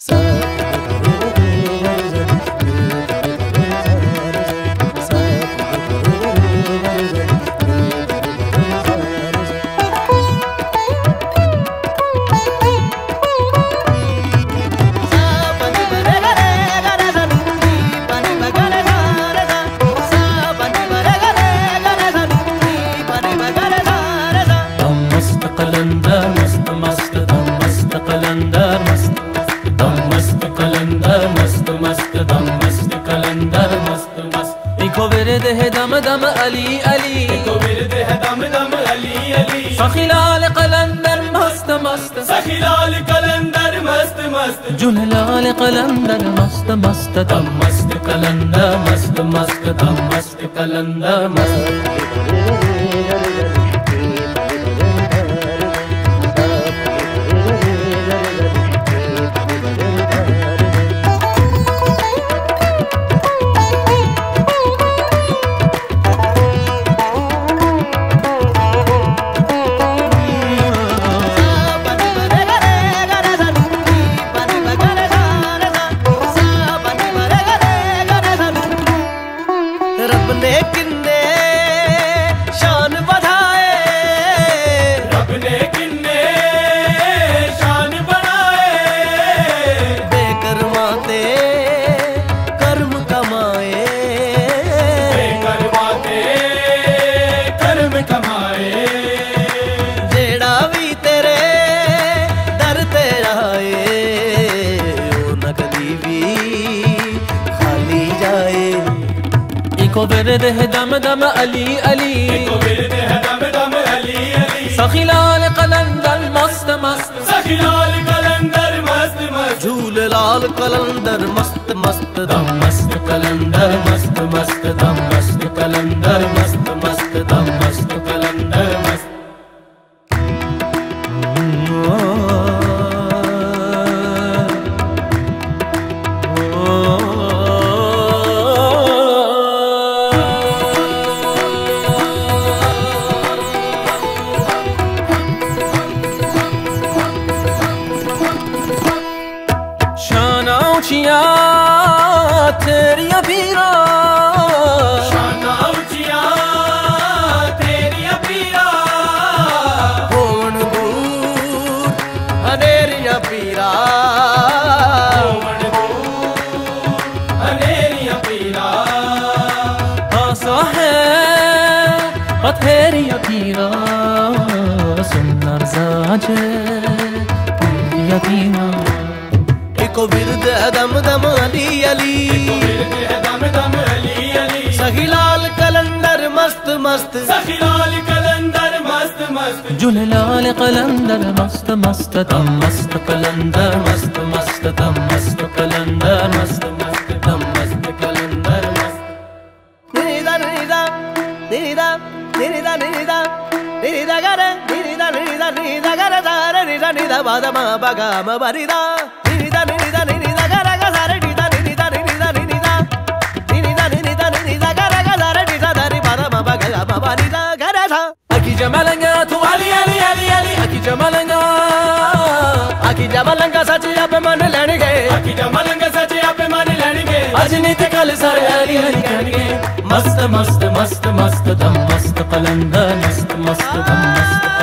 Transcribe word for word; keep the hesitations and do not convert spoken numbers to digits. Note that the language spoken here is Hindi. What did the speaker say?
है दम दम अली अली, तो विरद है दम दम अली अली। सखीलाल कलंदर मस्त मस्त, सखीलाल कलंदर मस्त मस्त, जुललाल कलंदर मस्त मस्त, दम मस्त कलंदर मस्त मस्त, दम मस्त कलंदर मस्त। रब ने किन्ने शान बढ़ाए, रब ने किन्ने शान बढ़ाए, बेकरमाते कर्म कमाए, बेकरमाते कर्म कमाए। जेड़ा भी तेरे दर ते आए, ओ न कदी भी खाली जाए। इको विरद है दम दम अली अली, तो विरद है दम दम अली अली। सखीलाल कलंदर मस्त मस्त, सखीलाल कलंदर मस्त मस्त, झूललाल कलंदर मस्त मस्त, दम मस्त कलंदर मस्त मस्त, दम मस्त कलंदर मस्त मस्त, दम मस्त कलंदर मस्त। शाना ऊंचिया तेरिया पीरा, शाना ऊंचिया तेरिया पीरा, होवन दूर अनेरिया पीरा, होवन दूर अनेरिया पीरा। आसा है पथेरिया पीरा, सुंदर साजे यतीना। इको विरद है दम दम अली अली, तो विरद है दम दम अली अली। सखीलाल कलंदर मस्त मस्त, सखीलाल कलंदर मस्त मस्त, जुललाल कलंदर मस्त मस्त, दम मस्त कलंदर मस्त मस्त, दम मस्त कलंदर मस्त मस्त, दम मस्त कलंदर मस्त। निदा निदा निदा निदा निदा निदा गरे निदा निदा निदा गरे दारे निदा निदा बादा मा बगा मा बरिदा, निदा निदा निदा गरे गा सारे निदा निदा निदा निदा निदा निदा निदा गरे गा सारे निदा दारी बादा मा बगा मा बरिदा गरे था। अकी जमालंगा तू अली अली अली अली, अकी जमालंगा अकी जमालंगा सच आप मन लेणगे, अकी जमालंगा सच आप मन लेणगे। अज नहीं ते कल सारे अली अली कहणगे। मस्त मस्त मस्त मस्त, दम मस्त कलंदर मस्त मस्त, दम मस्त